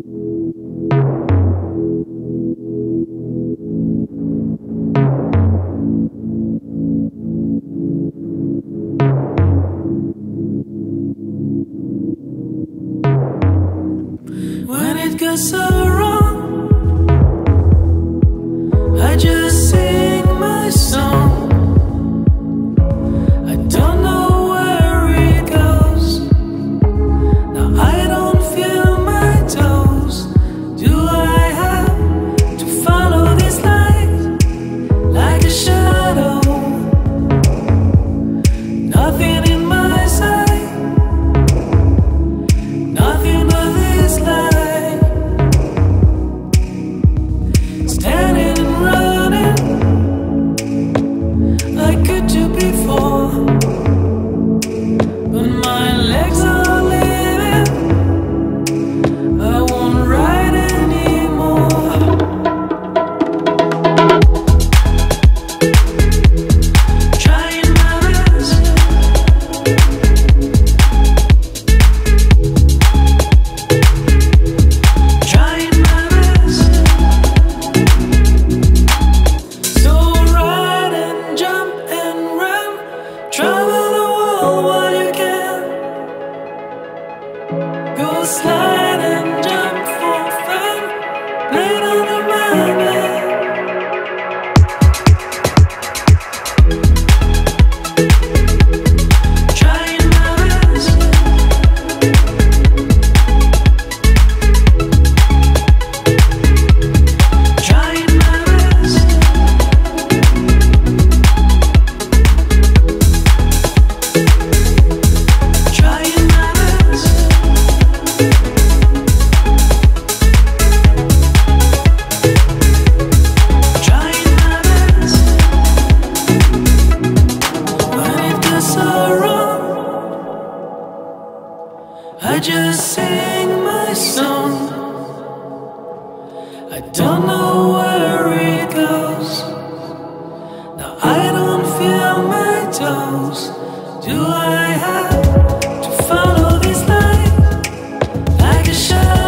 When it goes so wrong, I just sing my song. I don't know where it goes. Now I don't feel my toes. Do I have to follow this light like a shadow? Nothing in my sight, nothing but this light. Standing and running, I could do before, but my legs are living. I won't ride anymore. Trying my best, trying my best. So ride and jump and run, travel the world while you can. Go slide and jump for fun, play it on your mind, man. Trying my best, trying my best. Trying my best, trying my best. When it goes so wrong, I just sing my song. I don't know where it goes. Now I don't feel my toes. Do I have to follow this light like a shadow?